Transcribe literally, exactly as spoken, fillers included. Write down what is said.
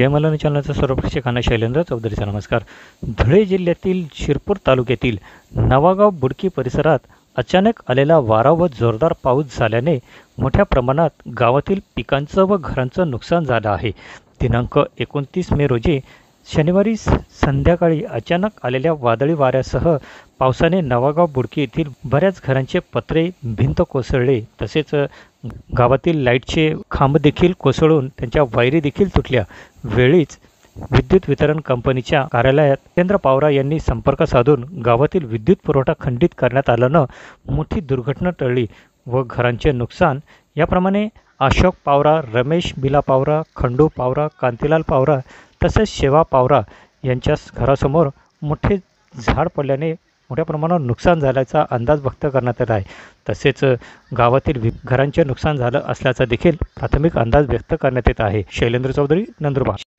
जय मलानी चॅनलचा सर्व प्रेक्षकांना शैलेंद्र चौधरीचा नमस्कार। धुळे जिल्ह्यातील शिरपूर तालुक्यातील नवागाव बुडकी परिसरात अचानक आलेला वारा व जोरदार पाऊस झाल्याने मोठ्या प्रमाणात गावातील पिकांचं व घरांचं नुकसान झालं आहे। दिनांक एकोणतीस मे रोजी शनिवारी संध्याकाळी अचानक आलेल्या वादळी वाऱ्यासह पावसाने नवागाव बुडकी येथील बऱ्याच घरांचे पत्रे भिंत कोसळले, तसेच गावातील लाईटचे खांब देखील कोसळून त्यांच्या वायरी देखील तुटल्या। वेळीच विद्युत वितरण कंपनीच्या कार्यालयात केंद्र पावरा यांनी संपर्क साधून गावातील विद्युत पुरवठा खंडित करण्यात आल्यानं मोठी दुर्घटना टळली व घरांचे नुकसान याप्रमाणे अशोक पावरा, रमेश बिला पावरा, खंडू पावरा, कांतीलाल पावरा तसेच शेवा पावरा यांच्या घरासमोर मोठे झाड पडल्याने मोठ्या प्रमाणात नुकसान झाल्याचा अंदाज व्यक्त करण्यात आला आहे। तसेच गावातील घरांचे नुकसान झालं असल्याचा देखील प्राथमिक अंदाज व्यक्त करण्यात येत आहे। शैलेंद्र चौधरी, नंदुरबार।